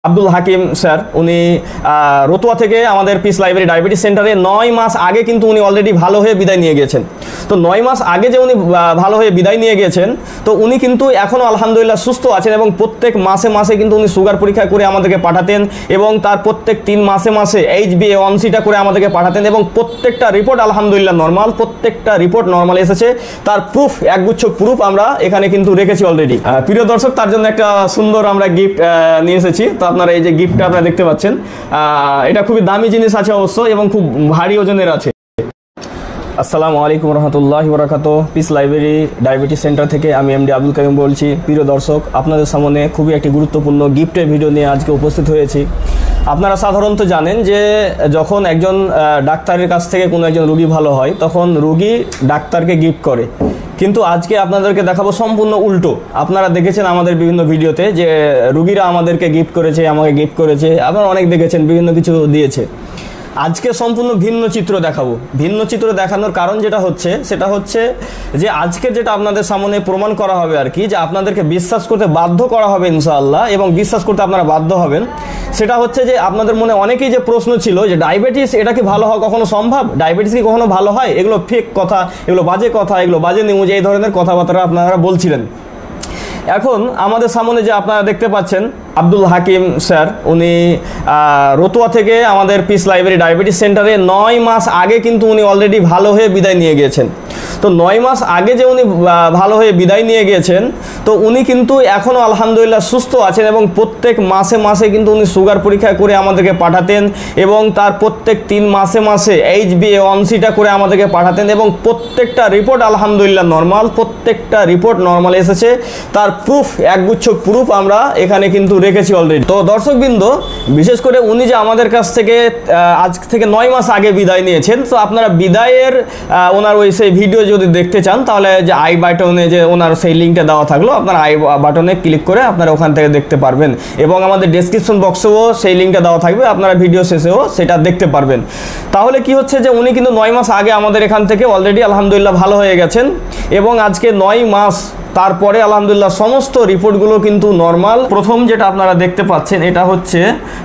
Abdul Hakim sir উনি রতুয়া থেকে আমাদের পিস লাইব্রেরি ডায়াবেটিস সেন্টারে 9 মাস আগে কিন্তু উনি অলরেডি ভালো হয়ে বিদায় নিয়ে গিয়েছেন। তো 9 মাস আগে যে উনি ভালো হয়ে বিদায় নিয়ে গিয়েছেন, তো উনি কিন্তু এখনও আলহামদুলিল্লাহ সুস্থ আছেন এবং প্রত্যেক মাসে মাসে কিন্তু উনি সুগার পরীক্ষা করে আমাদেরকে পাঠাতেন এবং তার প্রত্যেক 3 মাসে মাসে HbA1cটা করে আমাদেরকে পাঠাতেন এবং প্রত্যেকটা রিপোর্ট আলহামদুলিল্লাহ নর্মাল, প্রত্যেকটা রিপোর্ট নর্মাল এসেছে। তার প্রুফ, একগুচ্ছ প্রুফ আমরা এখানে কিন্তু রেখেছি অলরেডি। প্রিয় দর্শক, তার জন্য একটা সুন্দর আমরা গিফট নিয়ে এসেছি। তো আপনারা এই যে গিফটটা আপনারা দেখতে পাচ্ছেন, এটা খুবই দামি জিনিস আছে অবশ্য এবং খুব ভারী ওজনের আছে। আসসালামু আলাইকুম রহমতুল্লাহি ওয়া বারাকাতুহু। পিস লাইব্রেরি ডায়াবেটিস সেন্টার থেকে আমি এমডি আব্দুল কাইম বলছি। প্রিয় দর্শক, আপনাদের সামনে খুবই একটি গুরুত্বপূর্ণ গিফটের ভিডিও নিয়ে আজকে উপস্থিত হয়েছি। আপনারা সাধারণত জানেন যে যখন একজন ডাক্তারের কাছ থেকে কোনো একজন রোগী ভালো হয়, তখন রোগী ডাক্তারকে গিফট করে। কিন্তু আজকে আপনাদেরকে দেখাবো সম্পূর্ণ উল্টো। আপনারা দেখেছেন আমাদের বিভিন্ন ভিডিওতে যে রোগীরা আমাদেরকে গিফট করেছে, আমাকে গিফট করেছে, আপনারা অনেক দেখেছেন, বিভিন্ন কিছু দিয়েছে। আজকে সম্পূর্ণ ভিন্ন চিত্র দেখাবো। ভিন্ন চিত্র দেখানোর কারণ যেটা হচ্ছে, সেটা হচ্ছে যে আজকে যেটা আপনাদের সামনে প্রমাণ করা হবে আর কি, যে আপনাদেরকে বিশ্বাস করতে বাধ্য করা হবে ইনশাআল্লাহ, এবং বিশ্বাস করতে আপনারা বাধ্য হবেন। সেটা হচ্ছে যে আপনাদের মনে অনেকেই যে প্রশ্ন ছিল যে ডায়াবেটিস এটা কি ভালো হওয়া কখনো সম্ভব, ডায়াবেটিস কি কখনো ভালো হয়, এগুলো ফেক কথা, এগুলো বাজে কথা, এগুলো বাজে নিউজ, এই ধরনের কথাবার্তা আপনারা বলছিলেন। এখন আমাদের সামনে যে আপনারা দেখতে পাচ্ছেন আব্দুল হাকিম স্যার, উনি রতুয়া থেকে আমাদের পিস লাইব্রেরি ডায়াবেটিস সেন্টারে 9 মাস আগে কিন্তু উনি অলরেডি ভালো হয়ে বিদায় নিয়ে গিয়েছেন। তো 9 মাস আগে যে উনি ভালো হয়ে বিদায় নিয়ে গিয়েছেন, তো উনি কিন্তু এখনও আলহামদুলিল্লাহ সুস্থ আছেন এবং প্রত্যেক মাসে মাসে কিন্তু উনি সুগার পরীক্ষা করে আমাদেরকে পাঠাতেন এবং তার প্রত্যেক 3 মাসে মাসে HbA1cটা করে আমাদেরকে পাঠাতেন এবং প্রত্যেকটা রিপোর্ট আলহামদুলিল্লাহ নর্মাল, প্রত্যেকটা রিপোর্ট নর্মাল এসেছে। তার প্রুফ, একগুচ্ছ প্রুফ আমরা এখানে কিন্তু রেখেছি অলরেডি। তো দর্শকবৃন্দ, বিশেষ করে উনি যে আমাদের কাছ থেকে আজ থেকে 9 মাস আগে বিদায় নিয়েছেন, তো আপনারা বিদায়ের ওনার ওই সেই ভিডিও যদি দেখতে চান, তাহলে যে আই বাটনে যে ওনার সেই লিঙ্কটা দেওয়া থাকলো, আপনারা আই বাটনে ক্লিক করে আপনারা ওখান থেকে দেখতে পারবেন এবং আমাদের ডেসক্রিপশন বক্সেও সেই লিঙ্কটা দেওয়া থাকবে, আপনারা ভিডিও শেষেও সেটা দেখতে পারবেন। তাহলে কি হচ্ছে যে উনি কিন্তু 9 মাস আগে আমাদের এখান থেকে অলরেডি আলহামদুলিল্লাহ ভালো হয়ে গেছেন এবং আজকে 9 মাস তারপরে আলহামদুলিল্লাহ সমস্ত রিপোর্টগুলো কিন্তু নর্মাল। প্রথম যেটা আপনারা দেখতে পাচ্ছেন, এটা হচ্ছে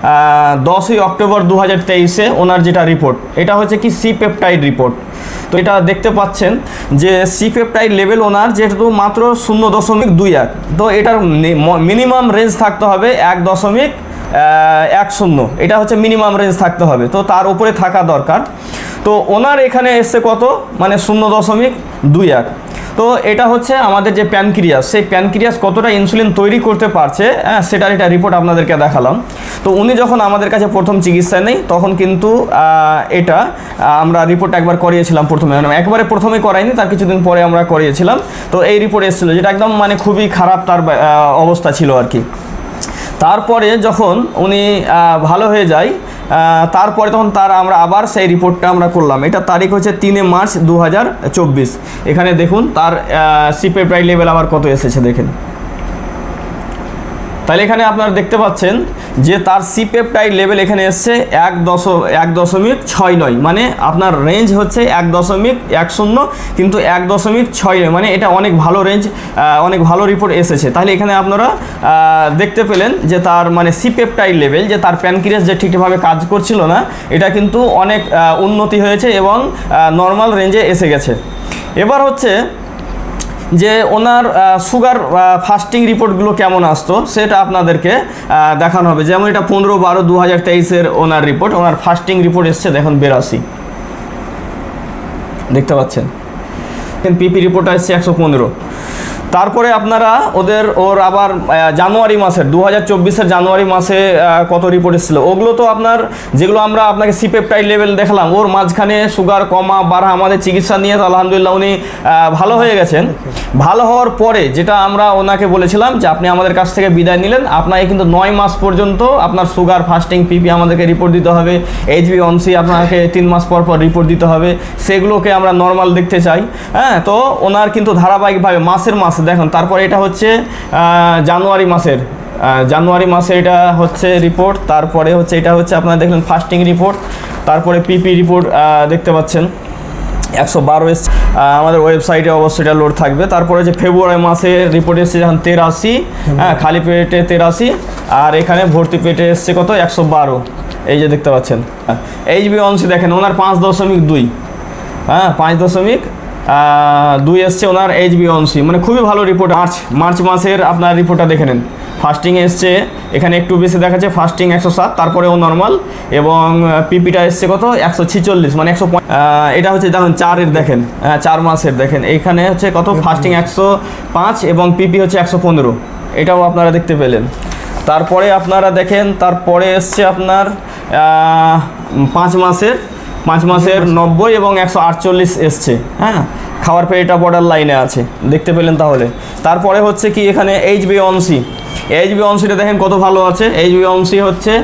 10ই অক্টোবর 2023-এ ওনার যেটা রিপোর্ট, এটা হচ্ছে কি সি পেপটাইড রিপোর্ট। তো এটা দেখতে পাচ্ছেন যে সি পেপটাইড লেভেল ওনার যেহেতু মাত্র 0.21, তো এটার মিনিমাম রেঞ্জ থাকতে হবে 1.10, এটা হচ্ছে মিনিমাম রেঞ্জ থাকতে হবে, তো তার উপরে থাকা দরকার। তো ওনার এখানে এসছে কত, মানে 0.21। তো এটা হচ্ছে আমাদের যে প্যানক্রিয়াস, সেই প্যানক্রিয়াস কতটা ইনসুলিন তৈরি করতে পারছে, সেটার এটা রিপোর্ট আপনাদেরকে দেখালাম। তো উনি যখন আমাদের কাছে প্রথম চিকিৎসায় নেই, তখন কিন্তু এটা আমরা রিপোর্ট একবার করিয়েছিলাম প্রথমে, একবারে প্রথমে করাইনি, তার কিছুদিন পরে আমরা করিয়েছিলাম। তো এই রিপোর্ট এসেছিলো, যেটা একদম মানে খুবই খারাপ তার অবস্থা ছিল আর কি। তারপরে যখন উনি ভালো হয়ে যায়, তারপরে তখন আমরা আবার সেই রিপোর্টটা আমরা করলাম। এটা তারিখ হচ্ছে 3 মার্চ 2024। এখানে দেখুন তার সি পেপটাইড লেভেল আবার কত এসেছে দেখেন। তাহলে এখানে আপনারা দেখতে পাচ্ছেন যে তার সি পেপটাইড লেভেল এখানে এসছে 1.69, মানে আপনার রেঞ্জ হচ্ছে 1.10, কিন্তু 1.69, মানে এটা অনেক ভালো রেঞ্জ, অনেক ভালো রিপোর্ট এসেছে। তাহলে এখানে আপনারা দেখতে পেলেন যে তার মানে সি পেপটাইড লেভেল, যে তার প্যানক্রিয়াস যে ঠিকভাবে কাজ করছিল না, এটা কিন্তু অনেক উন্নতি হয়েছে এবং নর্মাল রেঞ্জে এসে গেছে। এবার হচ্ছে যে ওনার সুগার ফাস্টিং রিপোর্টগুলো কেমন আসতো সেটা আপনাদেরকে দেখানো হবে। যেমন এটা 15/12/2023-এর ওনার রিপোর্ট, ওনার ফাস্টিং রিপোর্ট এসছে দেখুন 82, দেখতে পাচ্ছেন। পিপি রিপোর্ট আসছে 115। তারপরে আপনারা ওর আবার জানুয়ারি মাসের 2024-এর জানুয়ারি মাসে কত রিপোর্ট এসেছিলো, ওগুলো তো আপনার যেগুলো আমরা আপনাকে সি পেপটাইড লেভেল দেখালাম, ওর মাঝখানে সুগার কমা বাড়া আমাদের চিকিৎসা নিয়ে আলহামদুলিল্লাহ উনি ভালো হয়ে গেছেন। ভালো হওয়ার পরে যেটা আমরা ওনাকে বলেছিলাম যে আপনি আমাদের কাছ থেকে বিদায় নিলেন, আপনাকে কিন্তু 9 মাস পর্যন্ত আপনার সুগার, ফাস্টিং, পিপি আমাদেরকে রিপোর্ট দিতে হবে, HbA1c আপনাকে 3 মাস পর পর রিপোর্ট দিতে হবে, সেগুলোকে আমরা নর্মাল দেখতে চাই। হ্যাঁ, তো ওনার কিন্তু ধারাবাহিকভাবে মাসের মাস দেখুন। তারপরে এটা হচ্ছে জানুয়ারি মাসে এটা হচ্ছে রিপোর্ট। তারপরে হচ্ছে এটা হচ্ছে আপনারা দেখলেন ফাস্টিং রিপোর্ট, তারপরে পিপি রিপোর্ট দেখতে পাচ্ছেন। 112 এসছে। আমাদের ওয়েবসাইটে অবশ্যই এটা লোড থাকবে। তারপরে যে ফেব্রুয়ারি মাসে রিপোর্ট এসছে যখন 83, হ্যাঁ খালি পেটে 83, আর এখানে ভর্তি পেটে এসছে কত 112, এই যে দেখতে পাচ্ছেন। HbA1c দেখেন ওনার 5.2, হ্যাঁ 5.2 এসছে ওনার HbA1c, মানে খুবই ভালো রিপোর্ট। মার্চ মাসের আপনার রিপোর্টটা দেখে নেন। ফাস্টিং এসছে এখানে একটু বেশি দেখাচ্ছে, ফাস্টিং 107, তারপরেও নর্মাল, এবং পিপিটা এসছে কত 146, মানে 100। এটা হচ্ছে দেখুন 4-এর দেখেন, 4 মাসের দেখেন, এখানে হচ্ছে কত ফাস্টিং 105 এবং পিপি হচ্ছে 115, এটাও আপনারা দেখতে পেলেন। তারপরে আপনারা দেখেন তারপরে এসছে আপনার 5 মাসের 90 এবং 148 এসছে, হ্যাঁ খাওয়ার পরে এটা বর্ডার লাইনে আছে, দেখতে পেলেন তাহলে। তারপরে হচ্ছে কি এখানে HbA1c দেখেন কত ভালো আছে। HbA1c হচ্ছে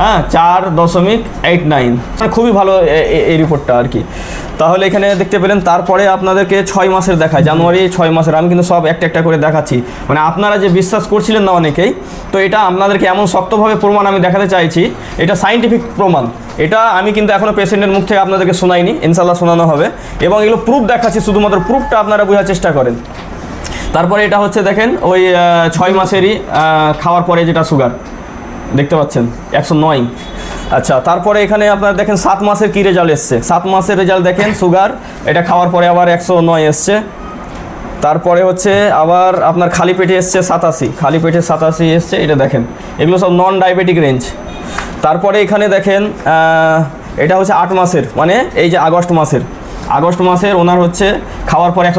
4.89, মানে খুবই ভালো এই রিপোর্টটা আর কি। তাহলে এখানে দেখতে পেলেন। তারপরে আপনাদেরকে 6 মাসের দেখায়, জানুয়ারি 6 মাসের, আমি কিন্তু সব একটা একটা করে দেখাচ্ছি, মানে আপনারা যে বিশ্বাস করছিলেন না অনেকেই, তো এটা আপনাদেরকে এমন শক্তভাবে প্রমাণ আমি দেখাতে চাইছি, এটা সাইন্টিফিক প্রমাণ। এটা আমি কিন্তু এখনও পেশেন্টের মুখ থেকে আপনাদেরকে শোনাইনি, ইনশাল্লাহ শোনানো হবে, এবং এগুলো প্রুফ দেখাচ্ছি, শুধুমাত্র প্রুফটা আপনারা বোঝার চেষ্টা করেন। তারপরে এটা হচ্ছে দেখেন ওই 6 মাসেরই খাওয়ার পরে যেটা সুগার দেখতে পাচ্ছেন 109। আচ্ছা, তারপরে এখানে আপনারা দেখেন 7 মাসের কী রেজাল্ট এসছে। 7 মাসের রেজাল্ট দেখেন সুগার, এটা খাওয়ার পরে আবার 109 এসছে। তারপরে হচ্ছে আবার আপনার খালি পেটে এসছে 87, খালি পেটে 87 এসছে, এটা দেখেন এগুলো সব নন ডায়াবেটিক রেঞ্জ। তারপরে এখানে দেখেন এটা হচ্ছে 8 মাসের, মানে এই যে আগস্ট মাসের ওনার হচ্ছে খাওয়ার পর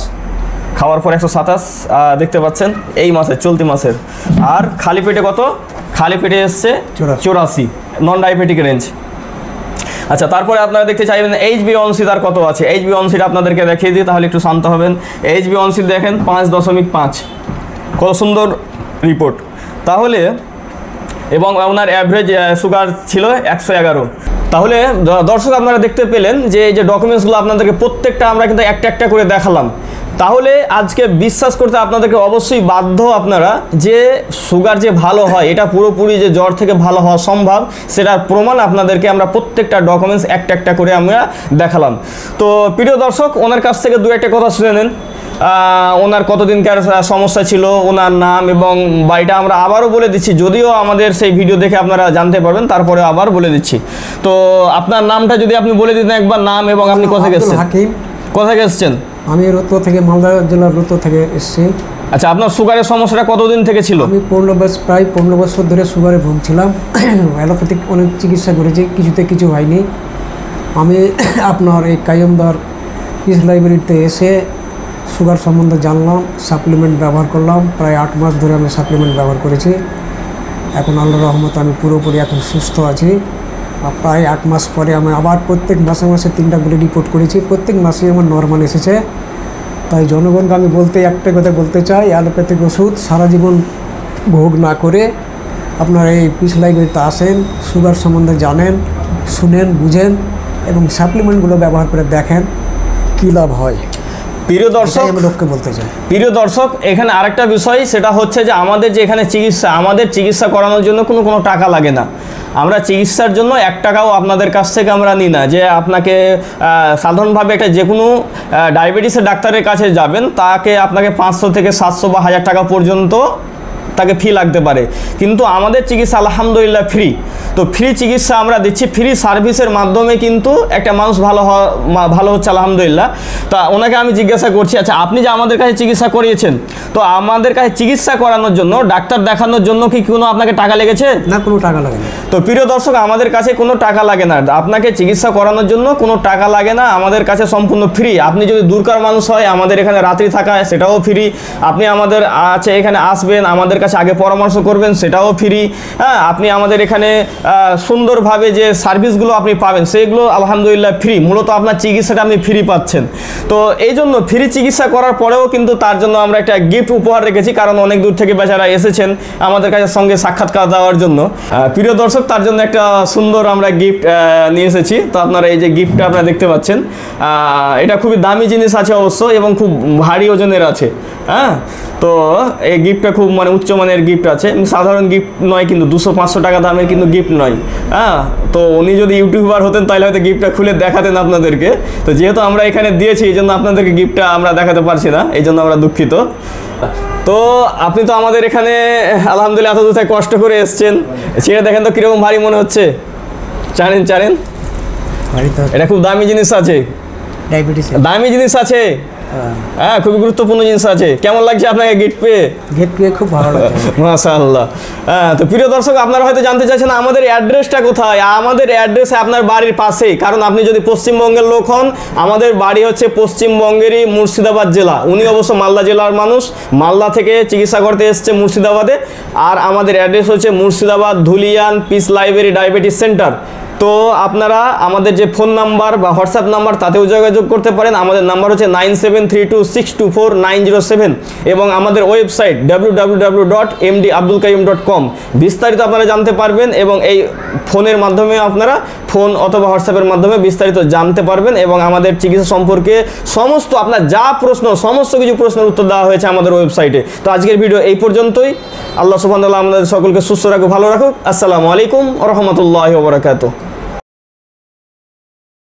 127 দেখতে পাচ্ছেন এই মাসের, চলতি মাসের। আর খালি পেটে কত, খালি পেটে এসছে 84, নন ডায়াবেটিক রেঞ্জ। আচ্ছা, তারপরে আপনারা দেখতে চাইবেন HbA1c তার কত আছে। HbA1cটা আপনাদেরকে দেখিয়ে দিই, তাহলে একটু শান্ত হবেন। HbA1c দেখেন 5.5, কত সুন্দর রিপোর্ট তাহলে, এবং ওনার অ্যাভারেজ সুগার ছিল 111। তাহলে দর্শক আপনারা দেখতে পেলেন যে এই যে ডকুমেন্টসগুলো আপনাদেরকে প্রত্যেকটা আমরা কিন্তু একটা একটা করে দেখালাম। তাহলে আজকে বিশ্বাস করতে আপনাদেরকে অবশ্যই বাধ্য আপনারা যে সুগার যে ভালো হয়, এটা পুরোপুরি যে জ্বর থেকে ভালো হওয়া সম্ভব, সেটার প্রমাণ আপনাদেরকে আমরা প্রত্যেকটা ডকুমেন্টস একটা একটা করে আমরা দেখালাম। তো প্রিয় দর্শক, ওনার কাছ থেকে দু একটা কথা শুনে নেন। ওনার কতদিনকার সমস্যা ছিল, ওনার নাম এবং বাড়িটা আমরা আবারও বলে দিচ্ছি, যদিও আমাদের সেই ভিডিও দেখে আপনারা জানতে পারবেন, তারপরে আবার বলে দিচ্ছি। তো আপনার নামটা যদি আপনি বলে দিতেন একবার, নাম এবং আপনি কোথায় গেছেন? কোথায় গেছেন? আমি রোতো থেকে, মালদা জেলার রোতো থেকে এসেছি। আচ্ছা, আপনার সুগারের সমস্যাটা কতদিন থেকে ছিল? আমি প্রায় 15 বছর ধরে সুগারে ভুগছিলাম। অ্যালোপ্যাথিক অনেক চিকিৎসা করেছি, কিছুতে কিছু হয়নি। আমি আপনার এই কাইয়মদার পিস লাইব্রেরিতে এসে সুগার সম্বন্ধে জানলাম, সাপ্লিমেন্ট ব্যবহার করলাম। প্রায় 8 মাস ধরে আমি সাপ্লিমেন্ট ব্যবহার করেছি। এখন আল্লাহর রহমতে আমি পুরোপুরি এখন সুস্থ আছি। প্রায় 8 মাস পরে আমি আবার প্রত্যেক মাসে 3টা করে রিপোর্ট করেছি, প্রত্যেক মাসে আমার নর্মাল এসেছে। তাই জনগণকে আমি একটা কথা বলতে চাই, অ্যালোপ্যাথিক ওষুধ সারা জীবন ভোগ না করে আপনারা এই পিস লাইব্রেরিতে আসেন, সুগার সম্বন্ধে জানেন, শুনেন, বুঝেন এবং সাপ্লিমেন্টগুলো ব্যবহার করে দেখেন কী লাভ হয়। প্রিয় দর্শক, আমি লোককে বলতে চাই, প্রিয় দর্শক, এখানে আরেকটা বিষয়, সেটা হচ্ছে যে আমাদের যে এখানে আমাদের চিকিৎসা করানোর জন্য কোনো টাকা লাগে না। আমরা চিকিৎসার জন্য 1 টাকাও আপনাদের কাছ থেকে আমরা নিই না। যে আপনাকে সাধারণভাবে একটা যে কোনো ডায়াবেটিসের ডাক্তারের কাছে যাবেন, তাকে আপনাকে 500 থেকে 700 বা 1000 টাকা পর্যন্ত তাকে ফি লাগতে পারে, কিন্তু আমাদের চিকিৎসা আলহামদুলিল্লাহ ফ্রি। তো ফ্রি চিকিৎসা আমরা দিচ্ছি, ফ্রি সার্ভিসের মাধ্যমে কিন্তু একটা মানুষ ভালো হচ্ছে আলহামদুলিল্লাহ। তা ওনাকে আমি জিজ্ঞাসা করছি, আচ্ছা আপনি যে আমাদের কাছে চিকিৎসা করিয়েছেন, তো আমাদের কাছে চিকিৎসা করানোর জন্য, ডাক্তার দেখানোর জন্য কি কোনো আপনাকে টাকা লেগেছে? না, কোনো টাকা লাগে না। তো প্রিয় দর্শক, আমাদের কাছে কোনো টাকা লাগে না, আপনাকে চিকিৎসা করানোর জন্য কোনো টাকা লাগে না, আমাদের কাছে সম্পূর্ণ ফ্রি। আপনি যদি দূরকার মানুষ হয়, আমাদের এখানে রাত্রি থাকা সেটাও ফ্রি। আপনি আমাদের এখানে আসবেন, আমাদের কাছে আগে পরামর্শ করবেন, সেটাও ফ্রি। হ্যাঁ, আপনি আমাদের এখানে সুন্দরভাবে যে সার্ভিসগুলো আপনি পাবেন, সেগুলো আলহামদুলিল্লাহ ফ্রি। মূলত আপনার চিকিৎসাটা আপনি ফ্রি পাচ্ছেন। তো এই জন্য ফ্রি চিকিৎসা করার পরেও কিন্তু তার জন্য আমরা একটা গিফট উপহার রেখেছি, কারণ অনেক দূর থেকে বেচারা এসেছেন আমাদের কাছে সঙ্গে সাক্ষাৎকার দেওয়ার জন্য। প্রিয় দর্শক, তার জন্য একটা সুন্দর আমরা গিফট নিয়ে এসেছি। তো আপনারা এই যে গিফটটা আপনারা দেখতে পাচ্ছেন, এটা খুবই দামি জিনিস আছে অবশ্য, এবং খুব ভারী ওজনের আছে। হ্যাঁ, তো এই গিফটটা খুব মানে উচ্চমানের গিফট আছে, সাধারণ গিফট নয় কিন্তু 200-500 টাকা দামের কিন্তু গিফট নয়। হ্যাঁ, তো উনি যদি ইউটিউবার হতেন তাহলে হয়তো গিফটটা খুলে দেখাতেন আপনাদেরকে। তো যেহেতু আমরা এখানে দিয়েছি এই জন্য আপনাদেরকে গিফটটা আমরা দেখাতে পারছি না, এই জন্য আমরা দুঃখিত। তো আপনি তো আমাদের এখানে আলহামদুলিল্লাহ এত দূর থেকে কষ্ট করে এসছেন, ছেড়ে দেখেন তো কীরকম ভারী মনে হচ্ছে। জানেন এটা খুব দামি জিনিস আছে, দামি জিনিস আছে, হ্যাঁ খুবই গুরুত্বপূর্ণ জিনিস আছে। কেমন লাগছে আপনাকে গিফট পেয়ে? খুব ভালো লাগছে মাশাআল্লাহ। হ্যাঁ, তো প্রিয় দর্শক, আপনারা হয়তো জানতে চাইছেন আমাদের অ্যাড্রেসটা কোথায়। আমাদের অ্যাড্রেস আপনার বাড়ির পাশেই, কারণ আপনি যদি পশ্চিমবঙ্গের লোক হন, আমাদের বাড়ি হচ্ছে পশ্চিমবঙ্গেরই মুর্শিদাবাদ জেলা। উনি অবশ্য মালদা জেলার মানুষ, মালদা থেকে চিকিৎসা করতে এসছে মুর্শিদাবাদে। আর আমাদের অ্যাড্রেস হচ্ছে Murshidabad Dhulian Peace Library Diabetes Centre. তো আপনারা আমাদের যে ফোন নাম্বার বা হোয়াটসঅ্যাপ নাম্বার তাতেও যোগাযোগ করতে পারেন। আমাদের নাম্বার হচ্ছে 9732624907 এবং আমাদের ওয়েবসাইট www.mdabdulkayyum.com। বিস্তারিত আপনারা জানতে পারবেন এবং এই ফোনের মাধ্যমে আপনারা ফোন অথবা হোয়াটসঅ্যাপের মাধ্যমে বিস্তারিত জানতে পারবেন এবং আমাদের চিকিৎসা সম্পর্কে সমস্ত আপনার যা প্রশ্ন, সমস্ত কিছু প্রশ্নের উত্তর দেওয়া হয়েছে আমাদের ওয়েবসাইটে। তো আজকের ভিডিও এই পর্যন্তই। আল্লাহ সুবহানাহু ওয়া তাআলা আমাদের সকলকে সুস্থ রাখুক, ভালো রাখুক। আসসালামু আলাইকুম ওয়া রাহমাতুল্লাহি ওয়া বারাকাতুহু।